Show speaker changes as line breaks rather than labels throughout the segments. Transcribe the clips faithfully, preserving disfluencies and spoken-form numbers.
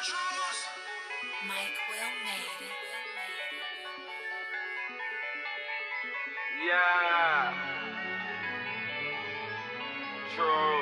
Mike Will made it.
Yeah. True.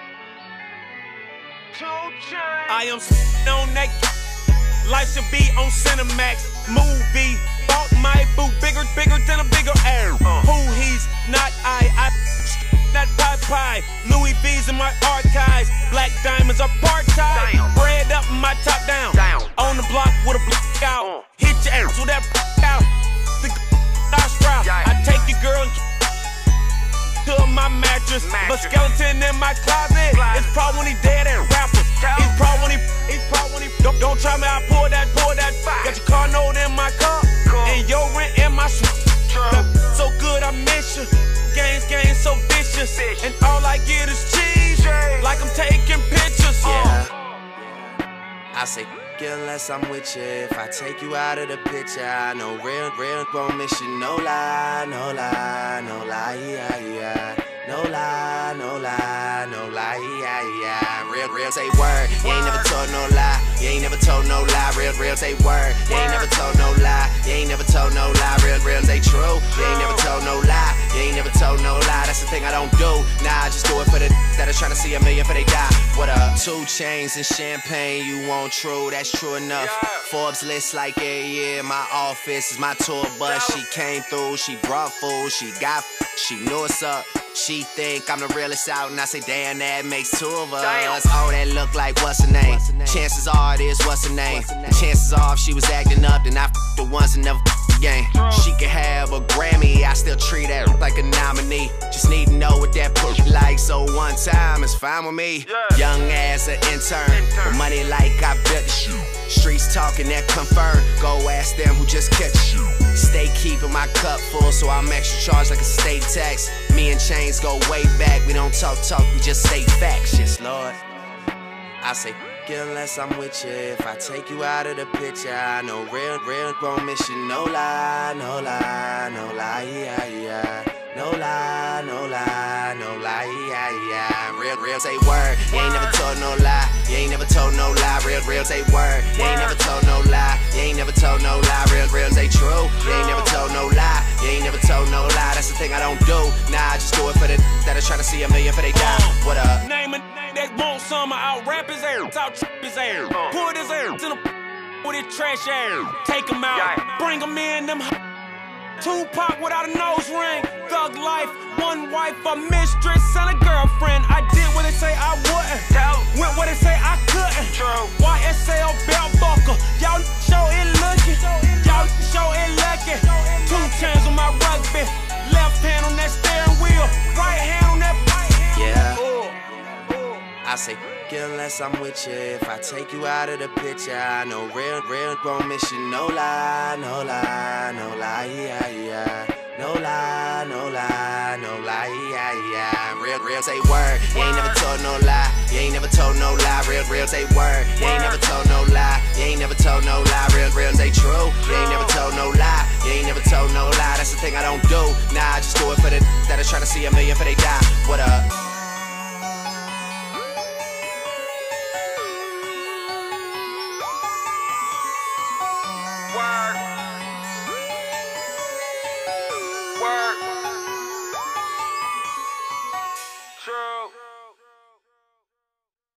Two chains.
I am on that. Life should be on Cinemax. Movie. Bought my boo bigger, bigger than a bigger air. Uh. Who he's not I. I not pie pie. Louis V's in my archives. Black diamonds are part-time. Bread up, my top down.
Down.
On the block with a block out.
Uh.
Hit your ass with that out. The I sprout.
Yeah.
I take your girl and to my mattress. But
Mattress.
skeleton in my closet.
Closet.
It's probably when he dead and rapper.
Tell
He's
him.
probably when he, he's probably when he don't, don't try me, I pour that, pour that.
Fire.
Got your car note in my car.
Cool.
And your rent in my sweat.
True.
So good I miss you. Games, games so vicious.
Vicious.
And all I get is cheese.
Cheese.
Like I'm taking pictures.
Yeah. I say, unless I'm with you. If I take you out of the picture, I know real, real gon' miss you. No lie, no lie, no lie, yeah, yeah. No lie, no lie, no lie, yeah, yeah. Real, real say word. You ain't never told no lie. You ain't never told no lie. Real, real say word. You ain't never told no lie. You ain't never told no lie. Real, real say true. You ain't never told no lie. You ain't never told no lie. That's the thing I don't do. Nah, I just do it for the that are trying to see a million for they die. What up? Two chains and champagne, you want true, that's true enough.
Yeah.
Forbes list like a year, my office is my tour bus. She came through, she brought food, she got she knew what's up. She think I'm the realest out, and I say, damn, that makes two of us.
Damn.
Oh, that look like what's her name? Chances are it is what's her name. And chances are if she was acting up, then I f the ones that never f again. She could have a Grammy, I still treat her like a nominee. Just need to know what that push like, so one time is fine with me.
Yeah.
Young as an intern,
Intern.
with money like I built the shoe. Streets talking that confirm. Go ask them who just catch you. Stay keeping my cup full, so I'm extra charged like a state tax. Me and Chains go way back. We don't talk talk, we just say facts. Yes, Lord. I say, unless I'm with you. If I take you out of the picture, I know real, real gon' miss you. No lie, no lie, no lie, yeah, yeah. No lie, no lie, no lie, yeah, yeah. Real, real say word. You ain't never told no lie. You ain't never told no lie. Real, real say word. You ain't never told no lie. You ain't never told no lie. Real, real say true. You ain't never told no lie. You ain't never told no lie. That's the thing I don't do. Nah, I just do it for the that are trying to see a million for they die. What up?
Name it that want some, out rap his air, out trip his air.
Uh.
Put his air in the with his trash air. Take him out,
Yeah.
bring him in, them h- Tupac without a nose ring. Thug life, one wife, a mistress, and a girlfriend. I did what they say I wouldn't.
Tell.
Went what they say I couldn't.
True.
Y S L belt buckle. Y'all show it looking. Y'all show it lucky. Two chains on my rugby. Left hand on that steering wheel. Right hand on that right hand.
Yeah.
Ooh.
I say, unless I'm with you. If I take you out of the picture, I know real, real gon' miss you. No lie, no lie, no lie, yeah, yeah. No lie, no lie, no lie, yeah, yeah. Real, real say word. You ain't never told no lie. You ain't never told no lie. Real, real say word. You ain't never told no lie. You ain't never told no lie. Real, real say true. You ain't never told no lie. You ain't never told no lie. That's the thing I don't do. Nah, I just do it for the that are trying to see a million for they die. What up?